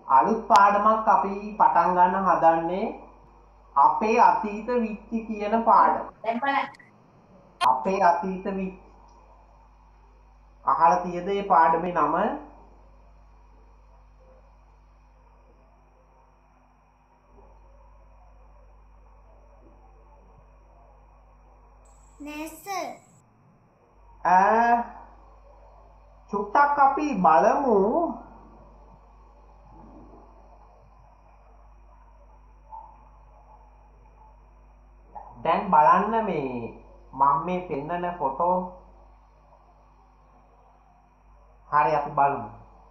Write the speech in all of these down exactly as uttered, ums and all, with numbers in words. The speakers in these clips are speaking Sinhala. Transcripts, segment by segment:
අලුත් පාඩමක් අපි පටන් ගන්න හදන්නේ අපේ අතීත විත්ති කියන පාඩම. දැන් බලන්න. අපේ අතීත විත්ති. අහලා තියෙද මේ පාඩමේ නම? නෑ සර්. ඈ චුට්ටක් අපි බලමු. දැන් බලන්න මේ මම මේ පෙන්නන ෆොටෝ. හරි අපි බලමු.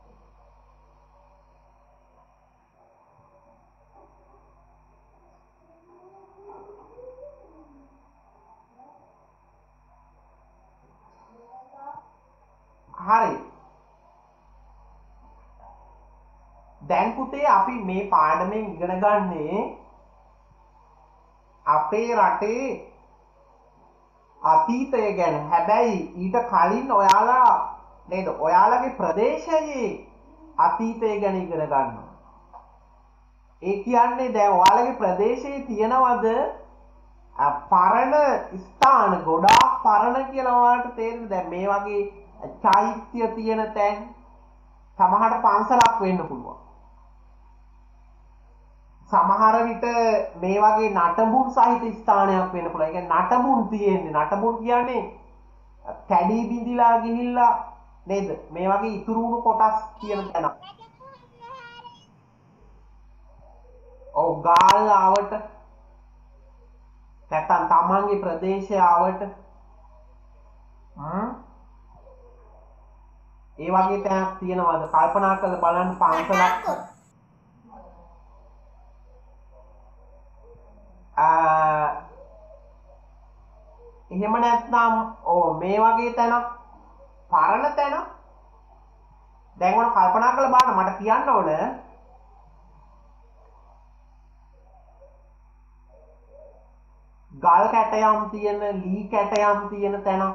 හරි. දැන් පුතේ අපි මේ පාඩමෙන් ඉගෙන ගන්නේ අපේ රටේ අතීතය ගැන. හැබැයි ඊට කලින් ඔයාලා නේද ඔයාලගේ ප්‍රදේශයේ අතීතය ගැන ඉගෙන ගන්නවා. ඒ කියන්නේ දැන් ඔයාලගේ ප්‍රදේශයේ තියෙනවද පරණ ස්ථාන ගොඩාක් පරණ කියලා ඔයාලට තේරෙන්නේ? දැන් මේ වගේ චෛත්‍ය තියෙන තැන් සමහර පන්සලක් වෙන්න පුළුවන්. සමහර විට මේ වගේ නටබුන් සහිත ස්ථානයක් වෙන්න පුළුවන්. ඒ කියන්නේ නටබුන් තියෙන්නේ. නටබුන් කියන්නේ කැඩී බිඳිලා ගිහිල්ලා නේද? මේ වගේ ඉතුරු වුණු කොටස් තියෙන තැනක්. ඔව් ගාල් ආවට නැත්නම් තමන්ගේ ප්‍රදේශය ආවට හ්ම් ඒ වගේ තැනක් තියෙනවද? කල්පනා කරලා බලන්න පන්සලක්. එහෙම නැත්නම් ඕ මේ වගේ තැනක් පරණ තැනක්. දැන් ඔන්න කල්පනා කරලා බලන්න මට කියන්න ඕන ගල් කැටයම් තියෙන ලී කැටයම් තියෙන තැනක්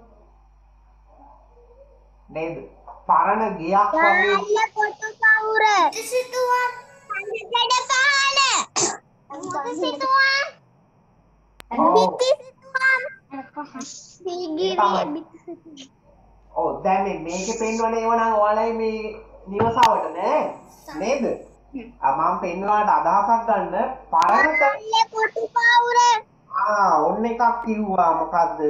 නේද? පරණ ගෙයක් වගේ. ගාල්ල කොටු පවුර. සිතුවම් කඩ පහන. සිතුවම් බිත්ති සිතුවම් සීගිරිය බිත්ති සිතුවම්. ඔව් දැන් මේ මේකේ පෙන්වන්නේ ඒව නම් ඔයාලයි මේ නිවසවට නෑ නේද? ආ මම පෙන්වලාට අදහසක් ගන්න පරණ ගාල්ල කොටු පවුර. ආ ඔන්න එකක් කිව්වා මොකද්ද?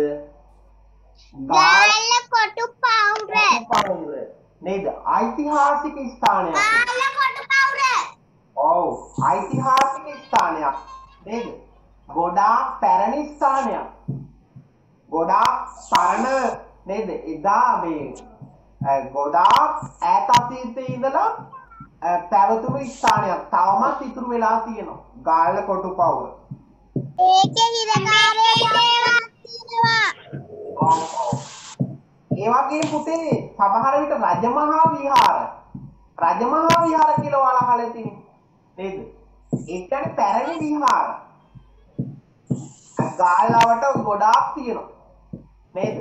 ගාල්ල කොටු පවුර. නේද? ඓතිහාසික ස්ථානයක්. ගාල්ල කොටු පවුර. ඔව් ඓතිහාසික ස්ථානයක් නේද? ගොඩාක් පැරණි ස්ථානයක්. ගොඩාක් පරණ නේද? එදා මේ ගොඩාක් ඈත අතීතයේ ඉඳලා පැවතුණු ස්ථානයක් තවමත් ඉතුරු වෙලා තියෙනවා. ගාල්ල කොටු පවුර. ඒකේ හිරකාරයේ දේවල් තියෙනවා. ඔව් ඔව්. ඒ වගේ පුතේ සමහර විට රජමහා විහාර රජමහා විහාර කියලා ඔයාලා අහලා තියෙන්නේ නේද? ඒ කියන්නේ පැරණි විහාර. ගාල්ලාවට ගොඩාක් තියෙනවා නේද?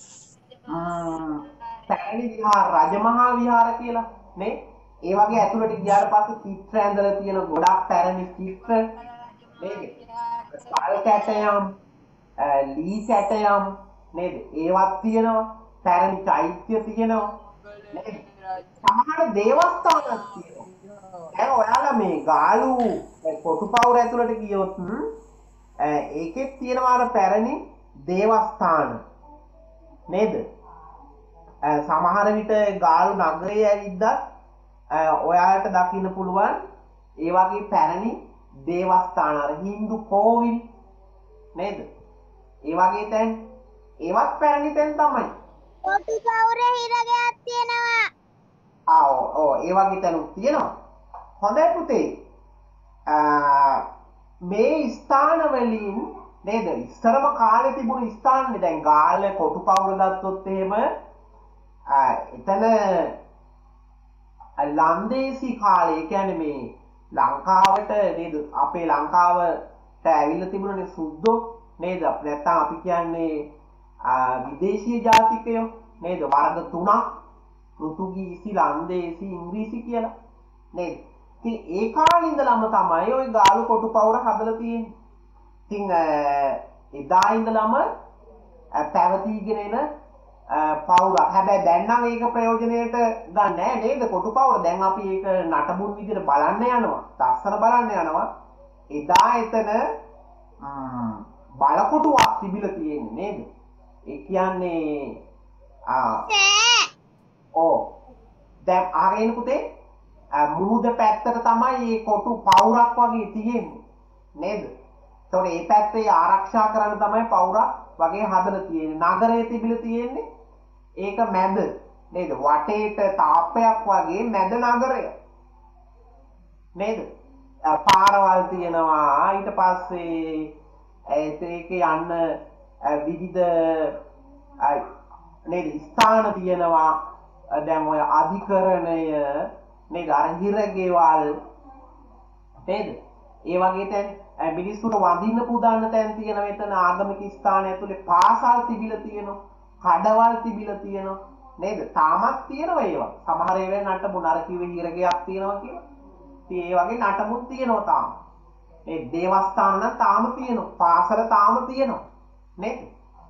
පැරණි විහාර රජමහා විහාර කියලා නේ? ඒ වගේ ඇතුළට ගියාට පස්සේ චිත්‍ර ඇඳලා තියෙන ගොඩාක් පැරණි චිත්‍ර නේද? ගල් කැටයම් ලී කැටයම් නේද? ඒවත් තියෙනවා. පැරණි චෛත්‍ය තියෙනවා නේද? සමහර දේවස්ථානක් තියෙනවා. දැන් ඔයාලා මේ ගාලු කොටුපවුර ඇතුළට ගියොත් ඒකෙත් තියෙනවා අර පැරණි දේවස්ථාන නේද? සමහර විට ගාලු නගරයේ ඇවිද්දත් ඔයාලට දකින්න පුළුවන් ඒ වගේ පැරණි දේවස්ථාන අර හින්දු කෝවිල් නේද? ඒ වගේ තැන් ඒවත් පැරණි තැන් තමයි. කොටු පවුර හිරගයක් තියෙනවා. ආ ඔව් ඔව් ඒ වගේ තැනුත් තියෙනවා. හොඳයි පුතේ. මේ ස්ථාන වලින් නේද ඉස්සරම කාලේ තිබුණු ස්ථානේ දැන් ගාල්ල කොටු පවුර ගත්තොත් එහෙම එතන ලන්දේසි කාලේ කියන්නේ මේ ලංකාවට නේද අපේ ලංකාවට ඇවිල්ලා තිබුණනේ සුද්දෝ නේද? නැත්නම් අපි කියන්නේ විදේශීය ජාතිකයෝ නේද? වර්ග තුනක් පෘතුගීසි ලන්දේසි ඉංග්‍රීසි කියලා නේද? ඉතින් ඒ කාලේ ඉඳලම තමයි ওই ගාලු කොටු පවුර හදලා තියෙන්නේ. ඉතින් එදා ඉඳලම පැවතීගෙන එන පවුරක්. හැබැයි දැන් නම් ඒක ප්‍රයෝජනයට ගන්න නෑ නේද කොටු පවුර. දැන් අපි ඒක නටබුන් විදිහට බලන්න යනවා. දස්සන බලන්න යනවා. එදා එතන බලකොටුවක් තිබිලා තියෙන්නේ නේද? ඒ කියන්නේ ආ ඕ දැන් ආගෙන පුතේ මුහුද පැත්තට තමයි මේ කොටු පවුරක් වගේ තියෙන්නේ නේද? ඒතකොට මේ පැත්තේ ආරක්ෂා කරන්න තමයි පවුරක් වගේ හදලා තියෙන්නේ. නගරයේ තිබිලා තියෙන්නේ ඒක මැද නේද? වටේට තාප්පයක් වගේ මැද නගරය නේද? පාරවල් තියෙනවා. ඊට පස්සේ ඒක යන්න විවිධ නේද ස්ථාන තියෙනවා. දැන් ඔය අධිකරණය නේද අර හිරගෙවල් නේද? ඒ වගේ තැන් මිනිස්සුන්ට වඳින්න පුදාන්න තැන් තියෙනවා. එතන ආගමික ස්ථාන ඇතුලේ පාසල් තිබිලා තියෙනවා. කඩවල් තිබිලා තියෙනවා නේද? තාමත් තියෙනවා ඒවා. සමහර ඒවා නටබුන් අර කිව්වේ හිරගෙයක් තියෙනවා කියලා. ඉතින් ඒ වගේ නටබුන් තියෙනවා තාම. ඒ දේවස්ථාන නම් තාම තියෙනවා. පාසල තාම තියෙනවා නේද?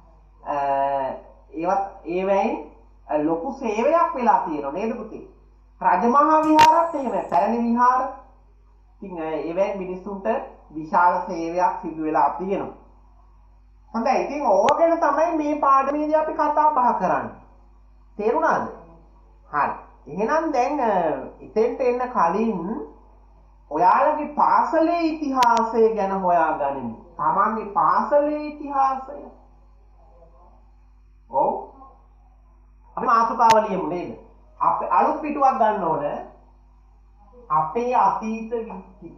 ඒවත් ඒවැයින් ලොකු සේවයක් වෙලා තියෙනවා නේද පුතේ? රජමහා විහාරත් එහෙම පැරණි විහාර. ඉතින් ඒවැයින් මිනිසුන්ට විශාල සේවයක් සිදු වෙලා තියෙනවා. හොඳයි. ඉතින් ඕක ගැන තමයි මේ පාඩමේදී අපි කතා බහ කරන්නේ. තේරුණාද? හරි. එහෙනම් දැන් ඉතින්ට එන්න කලින් ඔයාලගේ පාසලේ ඉතිහාසය ගැන හොයාගනිමු. තමන්ගේ පාසලේ ඉතිහාසය. ඔව්. අපි මාතෘකාව ලියමු නේද? අපි අලුත් පිටුවක් ගන්න ඕන. අපේ අතීත විත්ති.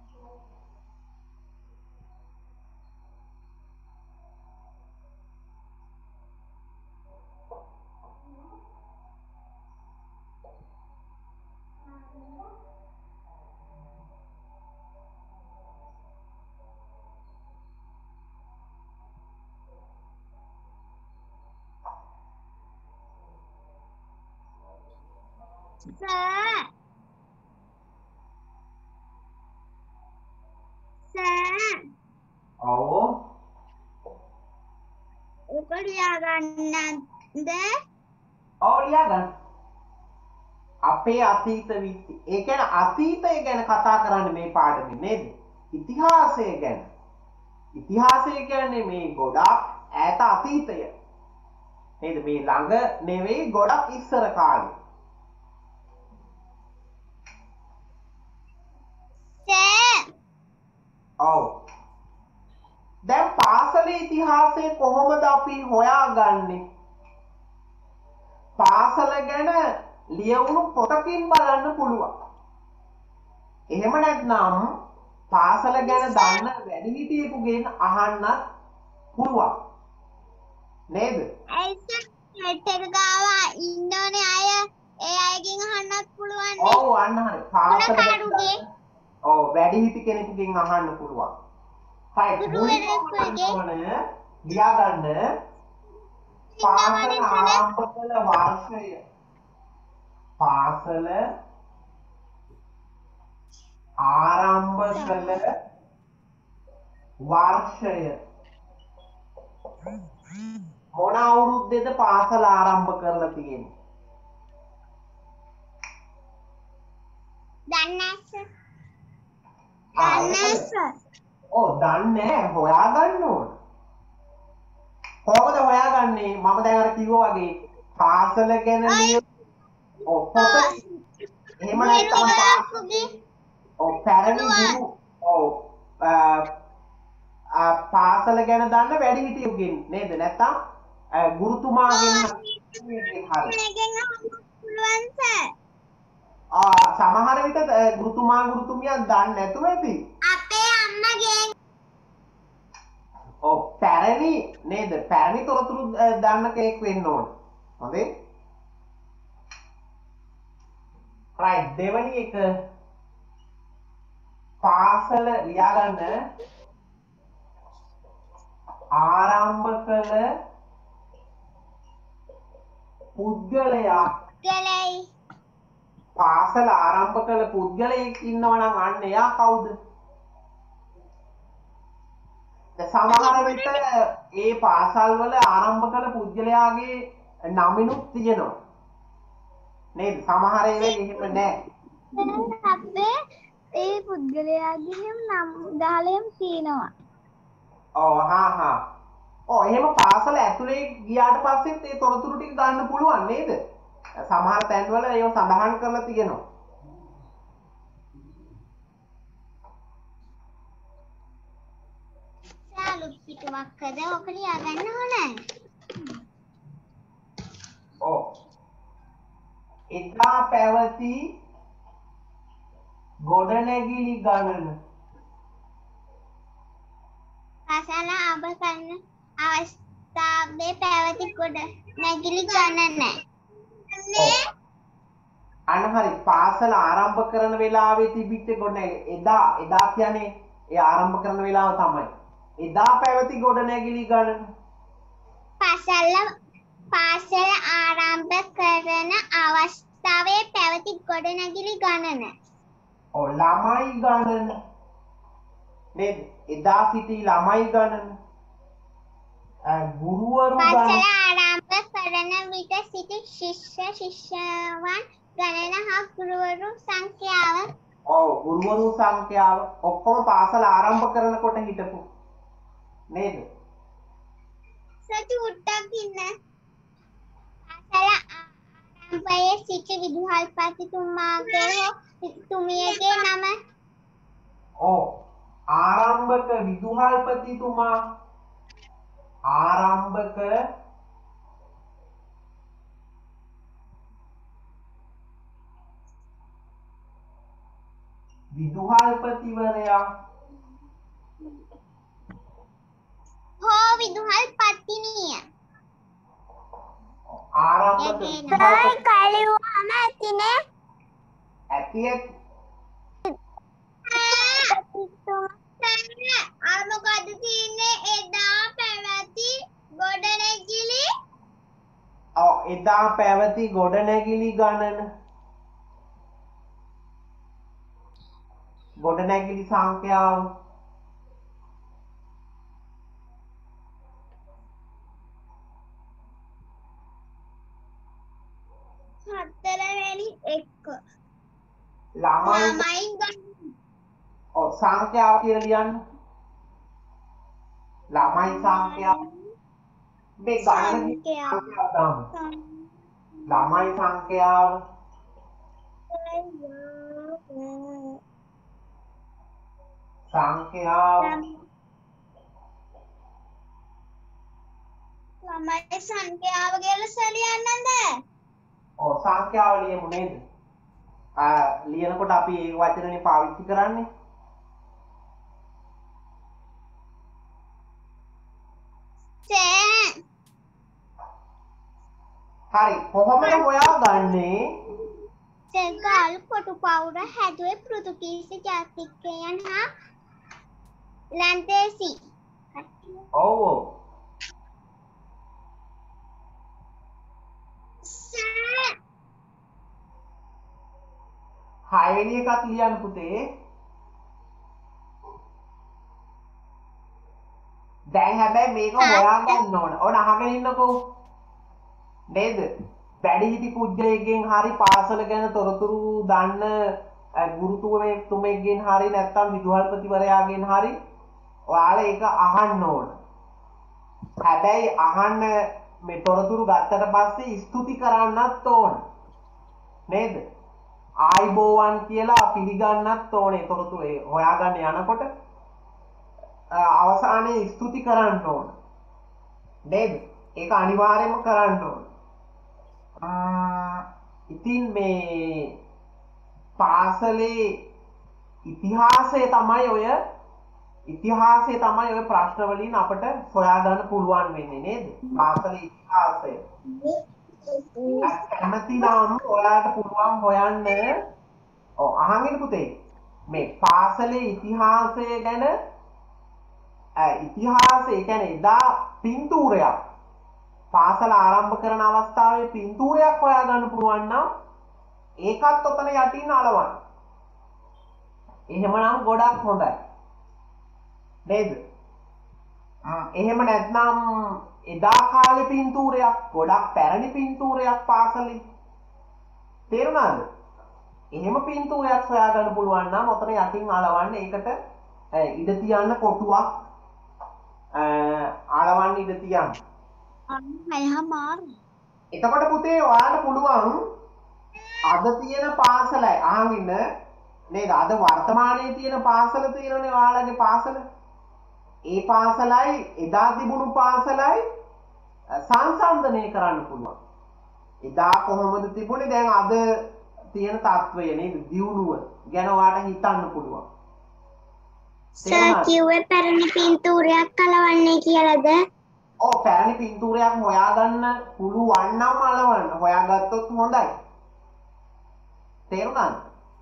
Sir. Sir. ඔව්. ඔක ලියා ගන්නද? ඔව් ලියා ගන්න. අපේ අතීත විත්ති. ඒ කියන්නේ අතීතය ගැන කතා කරන්නේ මේ පාඩමේ නේද? ඉතිහාසය ගැන. ඉතිහාසය කියන්නේ මේ ගොඩක් ඈත අතීතය. නේද? මේ ළඟ නෙවෙයි ගොඩක් ඉස්සර කාලේ. ඔව්. දැන් පාසලේ ඉතිහාසය කොහොමද අපි හොයාගන්නේ? පාසල ගැන ලියවුණු පොතකින් බලන්න පුළුවන්. එහෙම නැත්නම් පාසල ගැන දන්න වැඩිහිටියෙකුගෙන් අහන්නත් පුළුවන්. නේද? ඇයිද නෙට් එක ගාවා ඉන්නෝනේ අය ඒ අයගෙන් අහන්නත් පුළුවන් නේ. ඔව් අන්න හරි. පාසල ගැන ඔව් වැඩිහිටි කෙනෙකුගෙන් අහන්න පුළුවන්. හරි. ගුරුවරයෙකුගෙන් ලියා ගන්න පාසල ආරම්භ කළ වර්ෂය. පාසල ආරම්භ කළ වර්ෂය. මොන අවුරුද්දේද පාසල ආරම්භ කරලා තියෙන්නේ? දන්නේ නැහැ සර්. ඔව් දන්නේ නැහැ. හොයාගන්න ඕන. කොහොමද හොයාගන්නේ? මම දැන් අර කිව්වා වගේ පාසල ගැන ලිය ඔව් පොත එහෙම නැත්නම් පාසලේ ඔව් පැරණි ගුරු ඔව් පාසල ගැන දන්න වැඩිහිටියෙකුගෙන් නේද? නැත්නම් ගුරුතුමාගෙන් හරි. පුළුවන් සර්. ආ සමහර විට ගුරුතුමා ගුරුතුමියක් දන්නේ නැතුව ඇති. අපේ අම්මගෙන්. ඔව් පැරණි නේද? පැරණි තොරතුරු දන්න කෙනෙක් වෙන්න ඕන. හොඳේ. right දෙවැනි එක පාසල ලියා ගන්න ආරම්භ කළ පුද්ගලයා ගලයි පාසල ආරම්භ කළ පුද්ගලයෙක් ඉන්නවා නම් අන්න එයා කවුද? සමහර විට ඒ පාසල් වල ආරම්භ කළ පුද්ගලයාගේ නමිනුත් තියෙනවා නේද? සමහර ඒවා එහෙම නැහැ. අපේ ඒ පුද්ගලයාගේ නම් ගහලෙම තියෙනවා. ඔව් හා හා. ඔව් එහෙම පාසල ඇතුලේ ගියාට පස්සෙත් ඒ තොරතුරු ටික ගන්න පුළුවන් නේද? සමහර තැන්වල ඒව සඳහන් කරලා තියෙනවා. සාලු පිටුවක්කද ඔක ලියා ගන්න ඕනේ. ඔව්. එදා පැවති ගොඩනැගිලි ගණන පාසල ආරම්භ කරන අවස්ථාවේ පැවති ගොඩනැගිලි ගණන. අන්න හරි. පාසල ආරම්භ කරන වෙලාවේ තිබිච්ච ගොඩනැගිලි එදා එදා කියන්නේ ඒ ආරම්භ කරන වෙලාව තමයි. එදා පැවති ගොඩනැගිලි ගණන. පාසල පාසල ආරම්භ කරන අවස්ථාවේ පැවති ගොඩනැගිලි ගණන. ඔව් ළමයි ගණන. නේද? එදා සිටි ළමයි ගණන. ගුරුවරු ගණන. පාසල ආරම්භ කරන විට සිටි ශිෂ්‍ය ශිෂ්‍යවන් ගණන හා ගුරුවරු සංඛ්‍යාව. ඔව් ගුරුවරු සංඛ්‍යාව ඔක්කොම පාසල ආරම්භ කරනකොට හිටපු නේද? සතු උට්ටක් ඉන්න. පාසල ආරම්භයේ සිටි විදුහල්පතිතුමාගේ හෝ තුමියගේ නම. ඔව් ආරම්භක විදුහල්පතිතුමා ආරම්භක විදුහල්පතිවරයා හෝ විදුහල්පතිනිය. ආරම්භක ඒකයි කලිවම ඇතිනේ. ඇතියෙත් අර මොකද තියෙන්නේ එදා පැවති ගොඩනැගිලි. ඔව් එදා පැවති ගොඩනැගිලි ගණන ගොඩනැගිලි සංඛ්‍යාව හතරවෙනි එක ළමයි ළමයි ගණන. ඔව් සංඛ්‍යාව කියලා ලියන්න. ළමයි සංඛ්‍යාව මේ ගණන සංඛ්‍යාව දාමු. ළමයි සංඛ්‍යාව සංඛ්‍යාව ළමයි සංඛ්‍යාව කියලා සලියන්නද? ඔව් සංඛ්‍යාව ලියමු නේද? ආ ලියනකොට අපි ඒ වචනනේ පාවිච්චි කරන්නේ. සේ හරි කොහොමද හොයාගන්නේ? සෙල්ගල් කොටු පවුර හැදුවේ පෘතුගීසි ජාතිකයන් හා ලන්දේසි. ඔව් ඔව් සේ හයවෙනි එකත් ලියන්න පුතේ. දැන් හැබැයි මේක හොයාගන්න ඕන. ඔන්න අහගෙන ඉන්නකෝ. නේද? වැඩිහිටි පුද්ගලයෙක්ගෙන් හරි පාසල ගැන තොරතුරු දන්න ගුරුතුමෙක් තුමෙක්ගෙන් හරි නැත්නම් විදුහල්පතිවරයාගෙන් හරි ඔයාලා ඒක අහන්න ඕන. හැබැයි අහන්න මේ තොරතුරු ගත්තට පස්සේ ස්තුති කරන්නත් ඕන. නේද? ආයිබෝවන් කියලා පිළිගන්නත් ඕනේ තොරතුරු ඒ හොයාගන්න යනකොට අවසානයේ ස්තුති කරන්න ඕන. නේද? ඒක අනිවාර්යයෙන්ම කරන්න ඕන. ඉතින් මේ පාසලේ ඉතිහාසය තමයි ඔය ඉතිහාසය තමයි ඔය ප්‍රශ්න වලින් අපට සොයාගන්න පුළුවන් වෙන්නේ නේද? පාසලේ ඉතිහාසය. කැමති නම් ඔයාලට පුළුවන් හොයන්න. ඔව් අහගෙන පුතේ. මේ පාසලේ ඉතිහාසය ගැන ඉතිහාසය කියන්නේ එදා පින්තූරයක් පාසල ආරම්භ කරන අවස්ථාවේ පින්තූරයක් හොයාගන්න පුළුවන් නම් ඒකත් ඔතන යටින් අලවන්න. එහෙමනම් ගොඩක් හොඳයි. නේද? එහෙම නැත්නම් එදා කාලේ පින්තූරයක් ගොඩක් පැරණි පින්තූරයක් පාසලේ තේරුණාද? එහෙම පින්තූරයක් සොයාගන්න පුළුවන් නම් ඔතන යටින් අලවන්න. ඒකට ඉඩ තියන්න කොටුවක් අලවන්න ඉඩ තියන්න. එතකොට පුතේ ඔයාලට පුළුවන් අද තියෙන පාසලයි අහන් ඉන්න නේද? අද වර්තමානයේ තියෙන පාසල තියෙනනේ ඔයාලගේ පාසල. ඒ පාසලයි එදා තිබුණු පාසලයි සංසන්දනය කරන්න පුළුවන්. එදා කොහොමද තිබුණේ දැන් අද තියෙන තත්වය නේද? දියුණුව ගැන ඔයාලට හිතන්න පුළුවන්. සර් කිව්වේ පැරණි පින්තූරයක් කලවන්නේ කියලාද? ඔව් පැරණි පින්තූරයක් හොයාගන්න පුළුවන් නම් අලවන්න. හොයාගත්තොත් හොඳයි. තේරුණාද?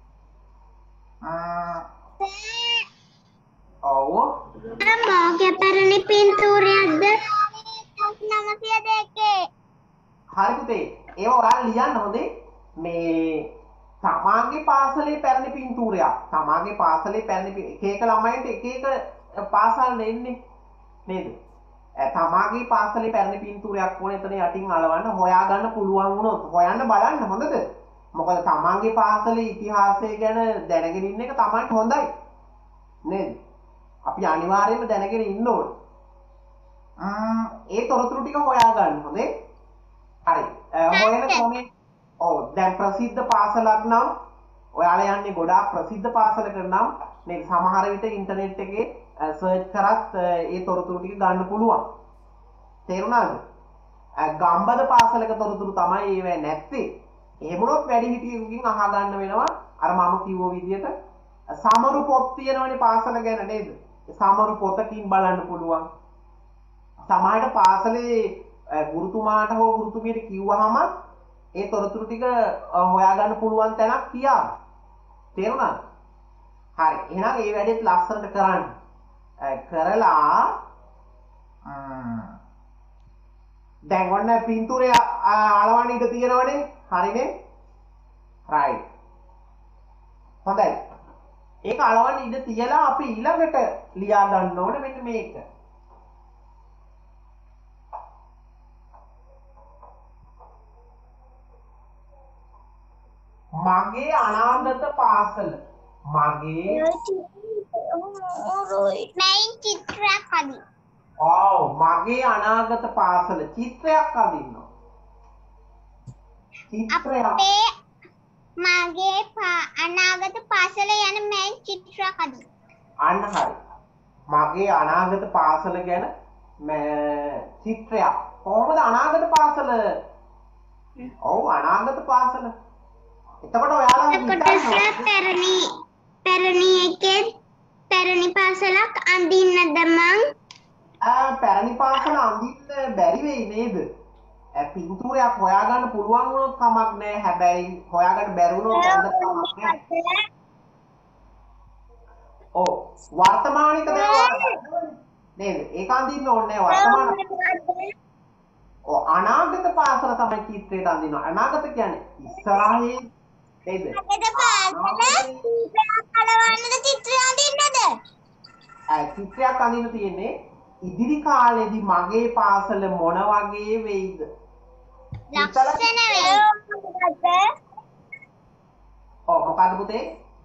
ඔව්. මොකේ පැරණි පින්තූරයක්ද? නවසිය දෙකේ. හරි පුතේ. ඒව ඔයාලා ලියන්න හොඳේ. මේ තමාගේ පාසලේ පැරණි පින්තූරයක්. තමාගේ පාසලේ පැරණි එක එක ළමයින්ට එක එක පාසල් එන්නේ නේද? තමාගේ පාසලේ පැරණි පින්තූරයක් ඕනේ එතන යටින් අලවන්න. හොයාගන්න පුළුවන් වුණොත් හොයන්න බලන්න හොඳද? මොකද තමාගේ පාසලේ ඉතිහාසය ගැන දැනගෙන ඉන්න එක තමන්ට හොඳයි. නේද? අපි අනිවාර්යයෙන්ම දැනගෙන ඉන්න ඕනේ. ඒ තොරතුරු ටික හොයාගන්න හොඳේ. හරි. හොයන ක්‍රමේ ඔව් දැන් ප්‍රසිද්ධ පාසලක් නම් ඔයාලා යන්නේ ගොඩාක් ප්‍රසිද්ධ පාසලකට නම් මේ සමහර විට ඉන්ටර්නෙට් එකේ සර්ච් කරත් ඒ තොරතුරු ටික ගන්න පුළුවන්. තේරුණාද? ගම්බද පාසලක තොරතුරු තමයි ඒව නැත්තේ. එහෙම වුණොත් වැඩිහිටියෙකුගෙන් අහා ගන්න වෙනවා. අර මම කිව්ව විදිහට සමරු පොත් තියෙනවනේ පාසල ගැන නේද? සමරු පොතකින් බලන්න පුළුවන්. සමහරට පාසලේ ගුරුතුමාට හෝ ගුරුතුමියට කිව්වහම ඒ තොරතුරු ටික හොයාගන්න පුළුවන් තැනක් කියා. තේරුණාද? හරි. එහෙනම් ඒ වැඩේත් ලස්සනට කරන්න. කරලා දැන් ඔන්න පින්තූරය අලවන්න ඉඩ තියෙනවනේ. හරිනේ? රයිට්. හොඳයි. ඒක අලවන්න ඉඩ තියලා අපි ඊළඟට ලියා ගන්න ඕනේ මෙන්න මේක. මගේ අනාගත පාසල. මගේ මයින් චිත්‍රයක් අදින්න. ඔව් මගේ අනාගත පාසල චිත්‍රයක් අදින්න. චිත්‍රයක්. අපේ මගේ අනාගත පාසල යන මයින් චිත්‍රයක් අදින්න. අන්න හරි. මගේ අනාගත පාසල ගැන චිත්‍රයක්. කොහොමද අනාගත පාසල? ඔව් අනාගත පාසල. එතකොට ඔයාලා පැරණි පැරණි එකේ පැරණි පාසලක් අඳින්නද මං? ආ පැරණි පාසල අඳින්න බැරි වෙයි නේද? පින්තූරයක් හොයාගන්න පුළුවන් වුණොත් කමක් නැහැ. හැබැයි හොයාගන්න බැරි වුණොත් අඳ කමක් නැහැ. ඔව් වර්තමානික දේ නේද? ඒක අඳින්න ඕනේ වර්තමාන. ඔව් අනාගත පාසල තමයි චිත්‍රයට අඳිනවා. අනාගත කියන්නේ ඉස්සරහේ නේද? අනාගත පාසල කලවන්නද චිත්‍රය අඳින්නද? ආ චිත්‍රයක් අඳින්න තියෙන්නේ ඉදිරි කාලෙදි මගේ පාසල මොන වගේ වෙයිද? ලක්ෂණ වෙයි. ඔව් මොකද පුතේ?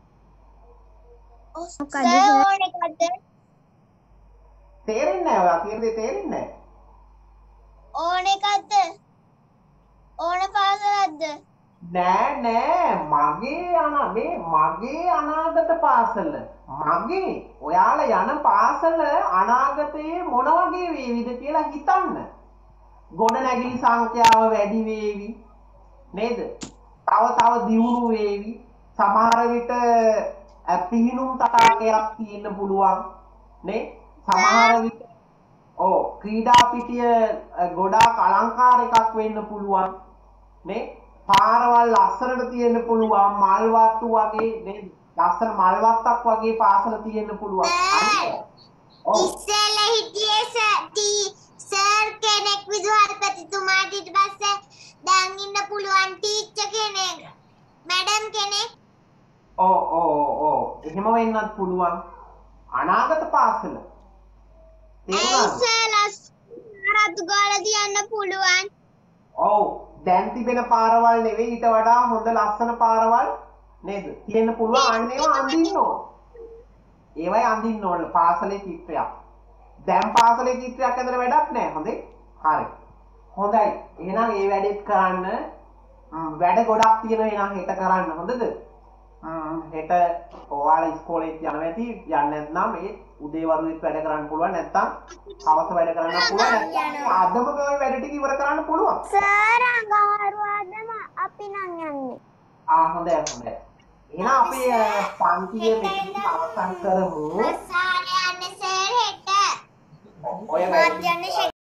මොකද ඕනෙකද? තේරෙන්නේ නැහැ. ඔයා කියන දේ තේරෙන්නේ නැහැ. ඕනෙකද? ඕන පාසලක්ද? නෑ නෑ මගේ අන මේ මගේ අනාගත පාසල. මගේ ඔයාලා යන පාසල අනාගතයේ මොන වගේ වේවිද කියලා හිතන්න. ගොඩනැගිලි සංඛ්‍යාව වැඩි වේවි නේද? තව තව දියුණු වේවි. සමහර විට පිහිනුම් තටාකයක් තියෙන්න පුළුවන් නේ? සමහර විට ඔව් ක්‍රීඩා පිටිය ගොඩාක් අලංකාර එකක් වෙන්න පුළුවන් නේ? පාරවල් ලස්සනට තියෙන්න පුළුවන් මල් වත්තු වගේ නේද? ලස්සන මල් වත්තක් වගේ පාසල තියෙන්න පුළුවන්. ඉස්සෙල්ලා හිටියේ සර් කෙනෙක් විදුහල්පතිතුමාට ඊට පස්සේ දැන් ඉන්න පුළුවන් ටීචර් කෙනෙක්. මැඩම් කෙනෙක්. ඕ ඕ ඕ එහෙම වෙන්නත් පුළුවන්. අනාගත පාසල. තේරුණාද? ඇයිසලස් රතු ගාලා තියන්න පුළුවන්. ඔව් දැන් තිබෙන පාරවල් නෙවෙයි ඊට වඩා හොඳ ලස්සන පාරවල් නේද? තියෙන්න පුළුවන් අන්න ඒවා අඳින්න ඕන. ඒවයි අඳින්න ඕන පාසලේ චිත්‍රයක්. දැන් පාසලේ චිත්‍රයක් ඇඳලා වැඩක් නැහැ. හොඳේ? හරි. හොඳයි. එහෙනම් ඒ වැඩේත් කරන්න. වැඩ ගොඩක් තියෙනවා එහෙනම් හෙට කරන්න. හොඳද? හ්ම් හෙට ඔයාලා ඉස්කෝලේට යනවා ඇති. යන්නේ නැත්නම් ඒ උදේ වරුවෙත් වැඩ කරන්න පුළුවන්. නැත්නම් හවස වැඩ කරන්න පුළුවන්. නැත්නම් අදම මේ වැඩ ටික ඉවර කරන්න පුළුවන්. සර් අඟහරුවාදම අපි නම් යන්නේ. ආ හොඳයි හොඳයි. එහෙනම් අපි පන්තියේ මෙතන අවසන් කරමු. සාරේ යන්නේ සර් හෙට. ඔය මාත් යන්නේ